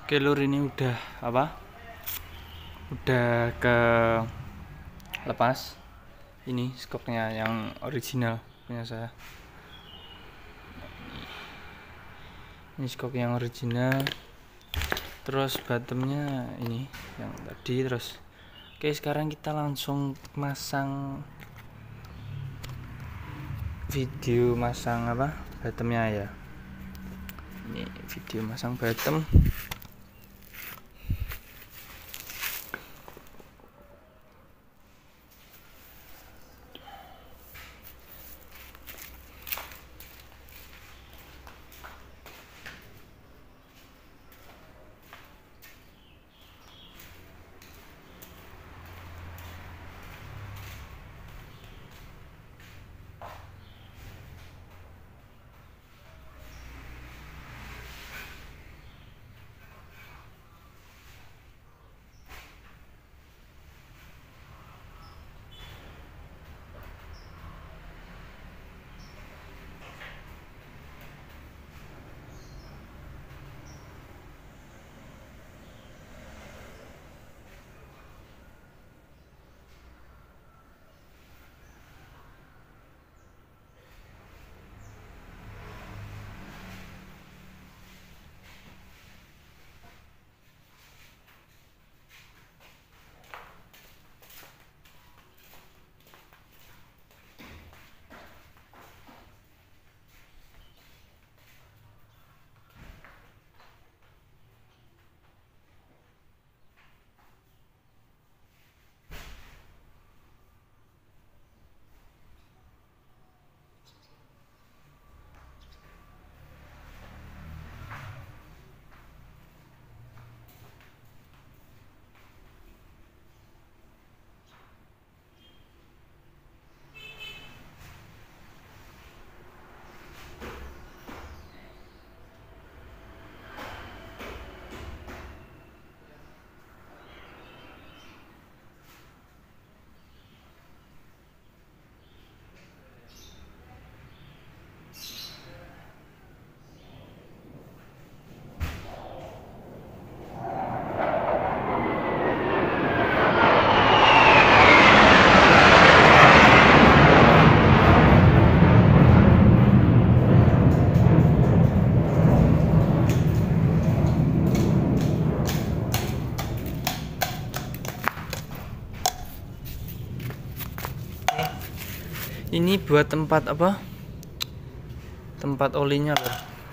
Oke lur, ini udah apa? Udah ke lepas. Ini skoknya yang original punya saya. Ini skok yang original. Terus bottomnya ini yang tadi. Terus oke, sekarang kita langsung masang video masang apa? Bottomnya ya. Ini video masang bottom. Ini buat tempat apa? Tempat olinya loh.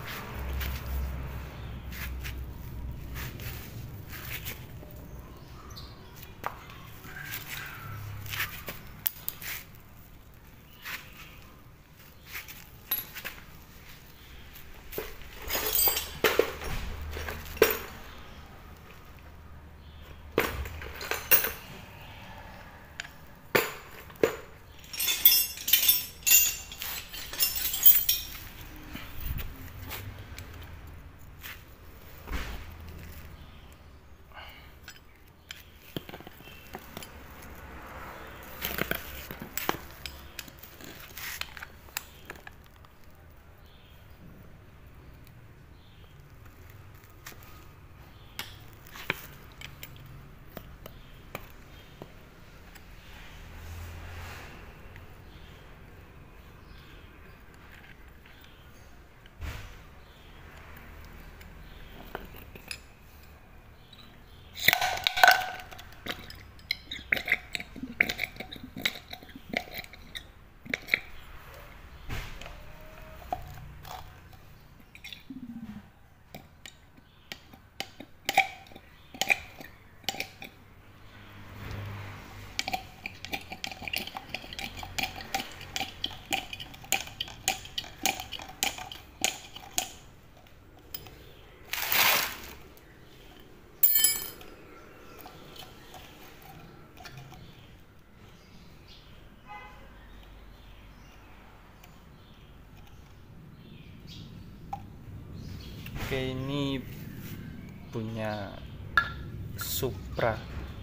Oke, ini punya Supra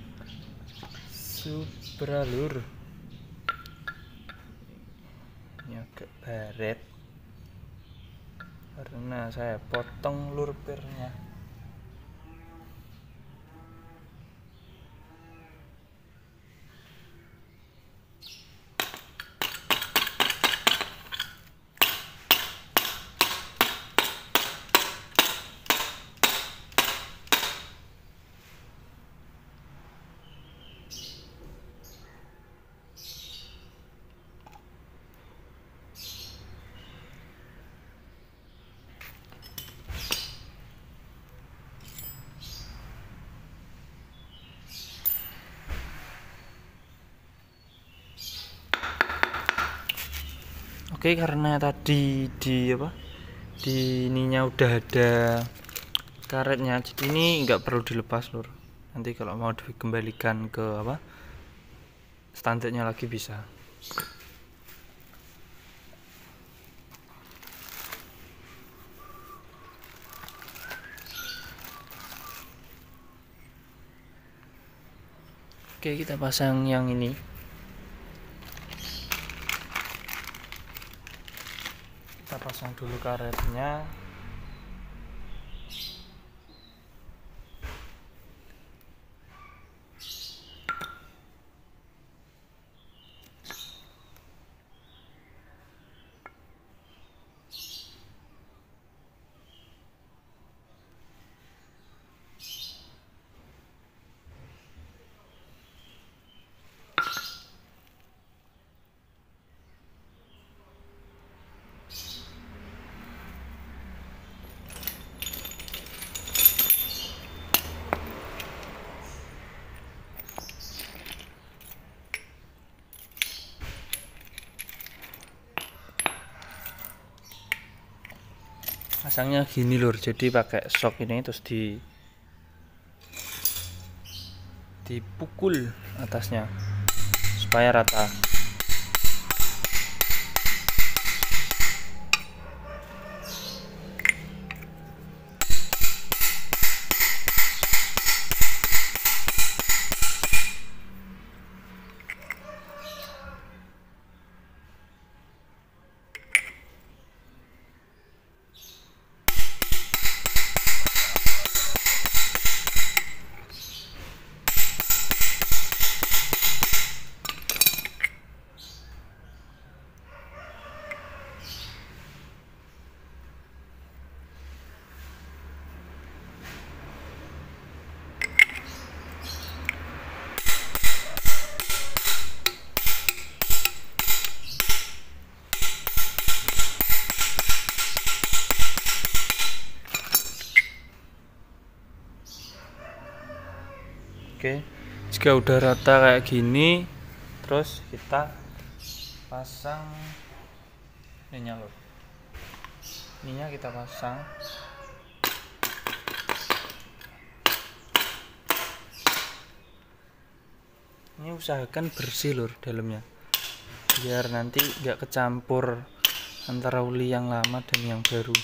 lur. Ini agak baret karena saya potong lur pirnya. Oke, karena tadi di ininya udah ada karetnya, jadi ini nggak perlu dilepas lur. Nanti kalau mau dikembalikan ke standarnya lagi bisa. Oke, kita pasang yang ini. Kita pasang dulu karetnya. Pasangnya gini lur, jadi pakai sok ini terus dipukul atasnya supaya rata. Oke, jika udah rata kayak gini, terus kita pasang ininya lur. Ininya kita pasang. Ini usahakan bersih lur dalamnya, biar nanti nggak kecampur antara uli yang lama dan yang baru.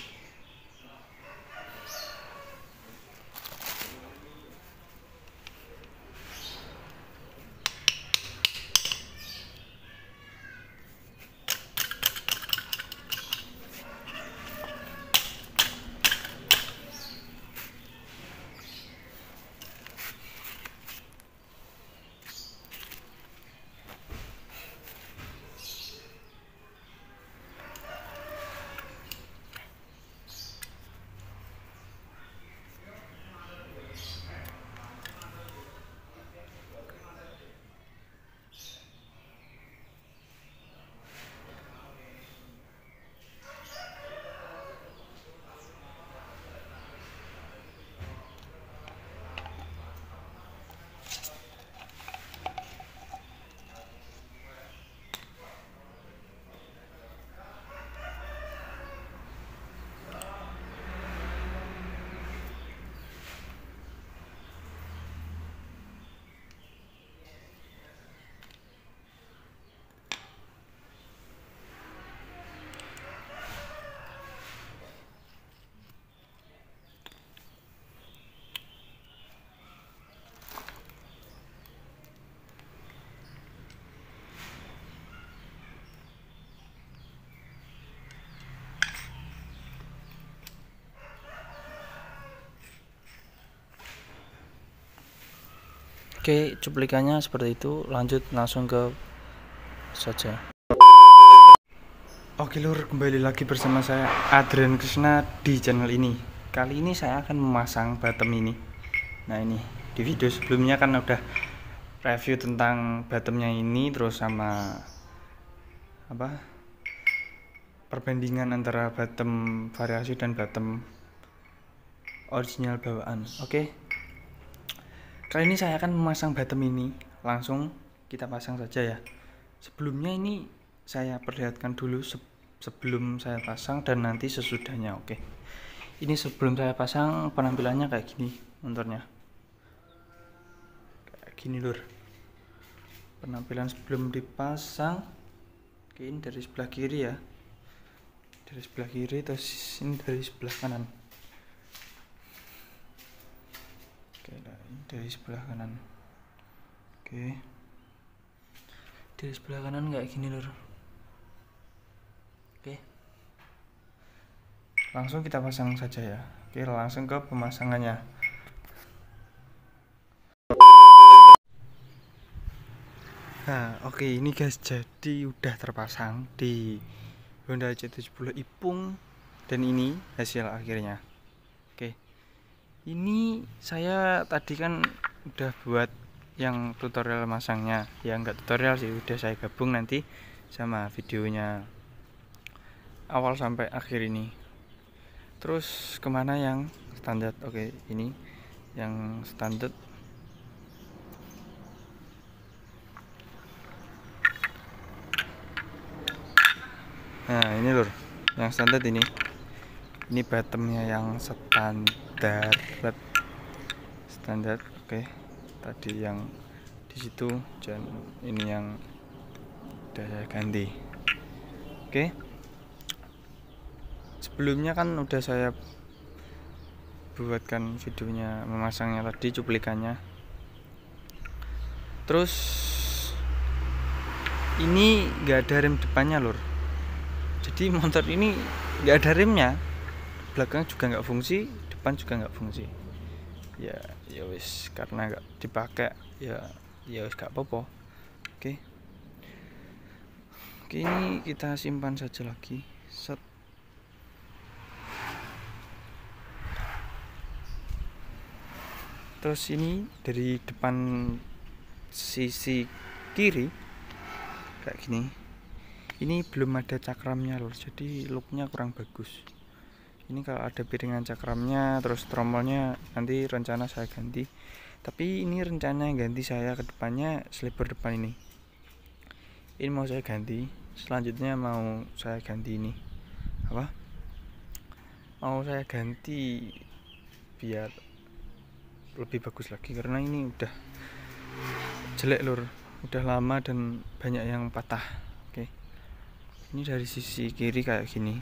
Oke, cuplikannya seperti itu. Lanjut langsung ke saja. Oke lur, kembali lagi bersama saya Adrian Krishna di channel ini. Kali ini saya akan memasang bottom ini. Nah ini, di video sebelumnya kan udah review tentang bottomnya ini, terus sama perbandingan antara bottom variasi dan bottom original bawaan. Oke, kali ini saya akan memasang bottom ini. Langsung kita pasang saja ya. Sebelumnya ini saya perlihatkan dulu sebelum saya pasang dan nanti sesudahnya. Oke, ini sebelum saya pasang penampilannya kayak gini motornya, kayak gini lur, penampilan sebelum dipasang. Oke, ini dari sebelah kiri ya, dari sebelah kiri, terus ini dari sebelah kanan. Oke, nah ini dari sebelah kanan. Oke, dari sebelah kanan kayak gini lur. Oke, langsung kita pasang saja ya. Oke, langsung ke pemasangannya. Nah, oke, ini guys, jadi udah terpasang di Honda C70 Ipung dan ini hasil akhirnya. Oke, ini saya tadi kan udah buat yang tutorial masangnya, ya enggak tutorial sih, udah saya gabung nanti sama videonya awal sampai akhir ini. Terus kemana yang standar? Oke, ini yang standar. Nah ini lur, yang standar ini bottomnya yang standar. Oke, tadi yang di situ, dan ini yang udah saya ganti. Oke, sebelumnya kan udah saya buatkan videonya memasangnya tadi, cuplikannya. Terus ini nggak ada rem depannya lur, jadi motor ini nggak ada remnya, belakang juga nggak fungsi, depan juga nggak fungsi. Ya wis, karena nggak dipakai ya wis gak apa-apa. Oke, ini kita simpan saja lagi. Set. Terus ini dari depan sisi kiri kayak gini, ini belum ada cakramnya lur, jadi looknya kurang bagus. Ini kalau ada piringan cakramnya, terus tromolnya nanti rencana saya ganti. Tapi ini rencana ganti saya ke depannya, sliper depan ini mau saya ganti. Selanjutnya mau saya ganti ini apa, mau saya ganti biar lebih bagus lagi, karena ini udah jelek lur, udah lama dan banyak yang patah. Oke, ini dari sisi kiri kayak gini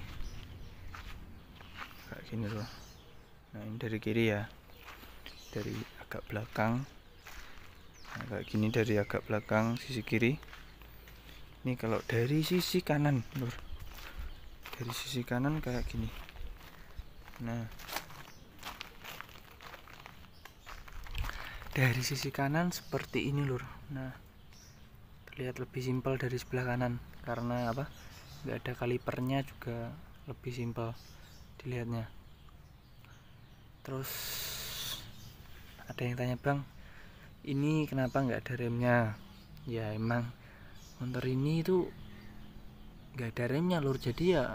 loh. Nah ini dari kiri ya, dari agak belakang. Nah, kayak gini dari agak belakang sisi kiri. Ini kalau dari sisi kanan lur, dari sisi kanan kayak gini. Nah dari sisi kanan seperti ini lur. Nah terlihat lebih simpel dari sebelah kanan, karena apa, nggak ada kalipernya, juga lebih simpel dilihatnya. Terus ada yang tanya, bang, ini kenapa nggak ada remnya? Ya emang motor ini itu nggak ada remnya lur, jadi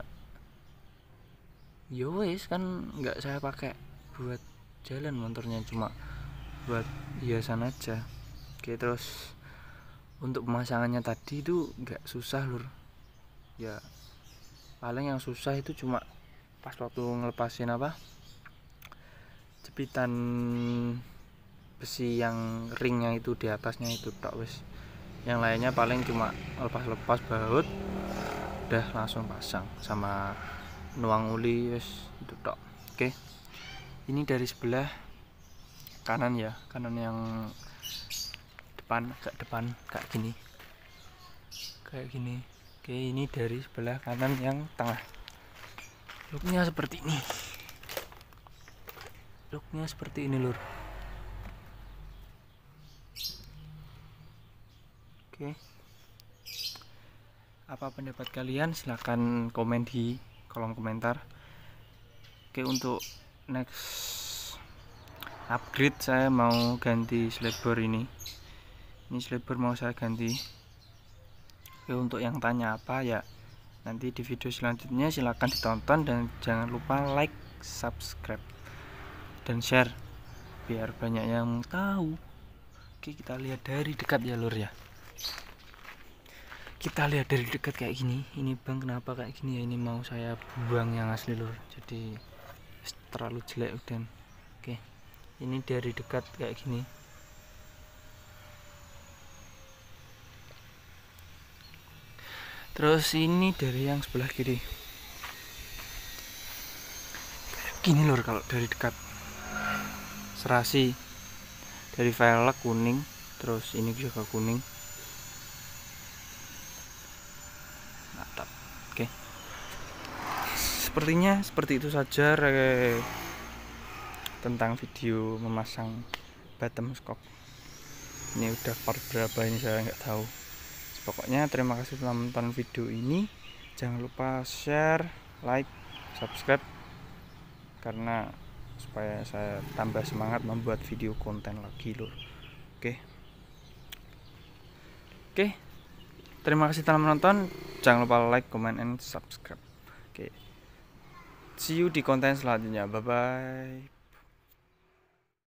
ya wes kan nggak saya pakai buat jalan, motornya cuma buat hiasan aja. Oke, terus untuk pemasangannya tadi itu nggak susah lur, ya paling yang susah itu cuma pas waktu ngelepasin apa, jepitan besi yang ringnya itu di atasnya itu tok wis. Yang lainnya paling cuma lepas baut udah langsung pasang, sama nuang uli wis itu tok. Oke, ini dari sebelah kanan ya, kanan yang depan, agak depan kayak gini. Oke, ini dari sebelah kanan yang tengah. Looknya seperti ini lur. Oke, apa pendapat kalian? Silahkan komen di kolom komentar. Oke, untuk next upgrade saya mau ganti slipper ini slipper mau saya ganti. Oke, untuk yang tanya apa ya, nanti di video selanjutnya silahkan ditonton, dan jangan lupa like, subscribe, dan share biar banyak yang tahu. Oke, kita lihat dari dekat ya lur ya. Kita lihat dari dekat kayak gini. Ini bang kenapa kayak gini ya, ini mau saya buang yang asli lur, jadi terlalu jelek udah. Oke, ini dari dekat kayak gini. Terus ini dari yang sebelah kiri gini lur, kalau dari dekat serasi dari velg kuning, terus ini juga kuning. Mantap. Oke, sepertinya seperti itu saja tentang video memasang bottom scope. Ini udah part berapa ini saya nggak tahu. Pokoknya terima kasih telah menonton video ini. Jangan lupa share, like, subscribe, karena supaya saya tambah semangat membuat video konten lagi lur. Oke, terima kasih telah menonton. Jangan lupa like, comment, and subscribe. Oke, see you di konten selanjutnya. Bye bye.